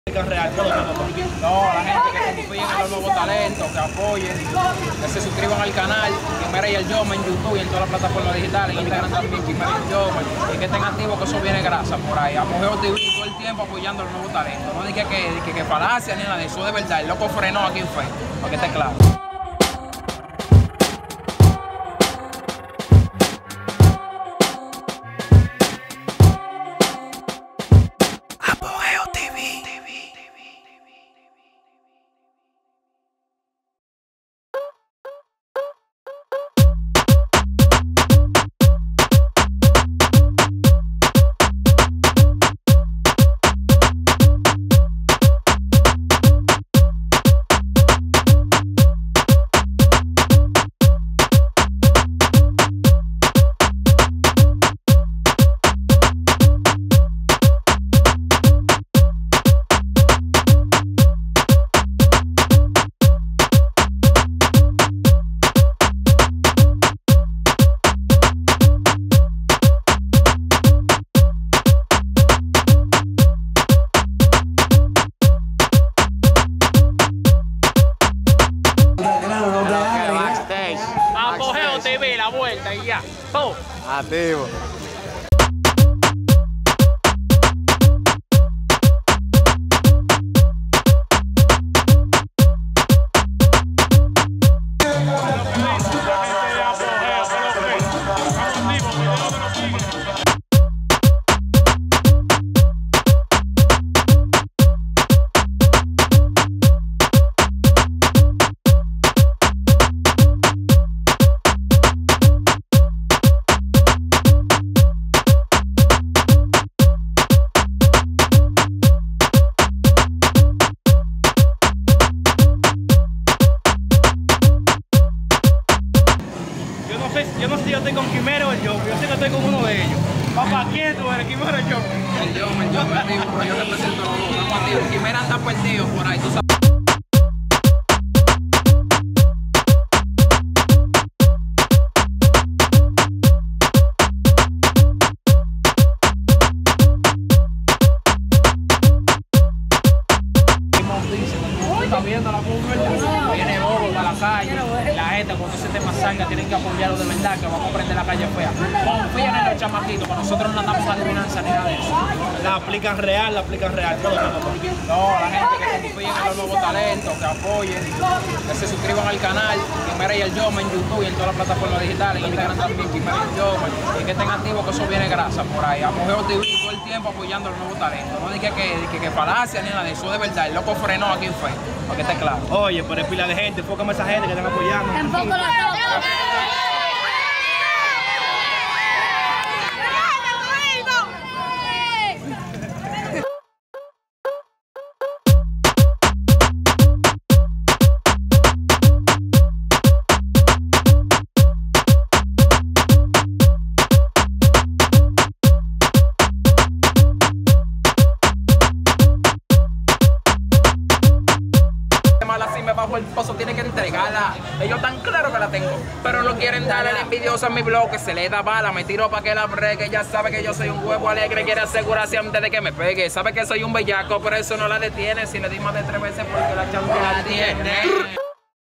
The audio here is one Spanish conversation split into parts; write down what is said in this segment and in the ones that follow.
Real, no, la gente que se confíen en los nuevos talentos, que apoyen, que se suscriban al canal, Quimera y el Yoma en YouTube y en todas las plataformas digitales, en Instagram también, Quimera y el Yoma, y que estén activos, que eso viene grasa por ahí. Apogeo TV todo el tiempo apoyando a los nuevos talentos. No diga que falacia ni nada de eso, de verdad. El loco frenó aquí fue, para que esté claro. Apogeo TV, la vuelta y ya. ¡Oh! Activo. Yo no sé si yo estoy con Quimera o el Yoma, yo sé que estoy con uno de ellos. Papá, ¿quién tú eres? ¿Quimera o el Yoma? El Yoma, pero yo represento a los dos. Estamos activos. Quimera anda perdido por ahí, tú sabes. Está viendo la mujer, viene bobo para la calle, la gente cuando ese tema salga tienen que apoyarlo de verdad, que vamos a prender la calle fea. Confíen en los chamaquitos, que nosotros no andamos a adivinanza ni nada de eso. La aplican real, todo. No, la gente que se confíen en los nuevos talentos, que apoyen, que se suscriban al canal, Quimera y el Yoma en YouTube y en todas las plataformas digitales, en Instagram también, Quimera y el Yoma, y que estén activos, que eso viene grasa por ahí. Apogeo TV todo el tiempo apoyando a los nuevos talentos. No diga que falacia ni nada de eso, de verdad. El loco frenó aquí fue, para que esté claro. Oye, pero es pila de gente, enfócame a esa gente que están apoyando. Bajo el pozo tiene que entregarla. Ellos tan claro que la tengo, pero no quieren darle la envidiosa a mi blog, que se le da bala, me tiro para que la bregue. Ya sabe que yo soy un huevo alegre, quiere asegurarse antes de que me pegue. Sabe que soy un bellaco, pero eso no la detiene. Si le di más de 3 veces porque la chamba la tiene.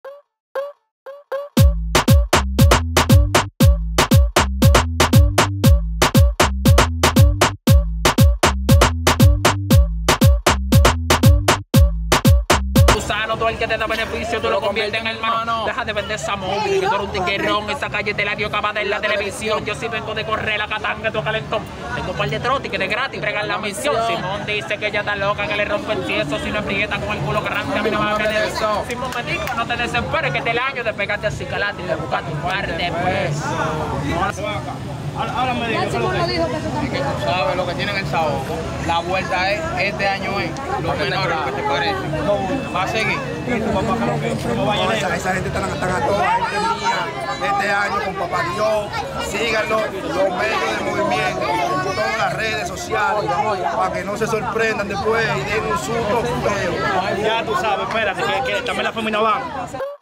Todo el que te da beneficio, tú lo conviertes en hermano. Deja de vender esa móvil, que tú eres un tiquerrón. Esa calle te la dio acabada en la televisión. Yo sí vengo de correr la catanga, tu calentón. Tengo un par de trotis que de gratis entregan la misión. Simón dice que ella está loca, que le rompe el tieso. Si no aprieta con el culo que arranca, a mí no va a querer eso. Simón me dijo, no te desesperes, que este el año de pegarte así calate y de buscarte un par de pesos. Háblame de eso. Que tú sabes lo que tienen el sábado. La vuelta es, este año es lo menor, lo que te parece. Va a seguir. No, esa gente están a toda, gente mía, este año con Papá Dios. Síganlo, los medios de movimiento, en todas las redes sociales, para que no se sorprendan después y den un susto feo. Ya tú sabes, espérate, que también la familia van.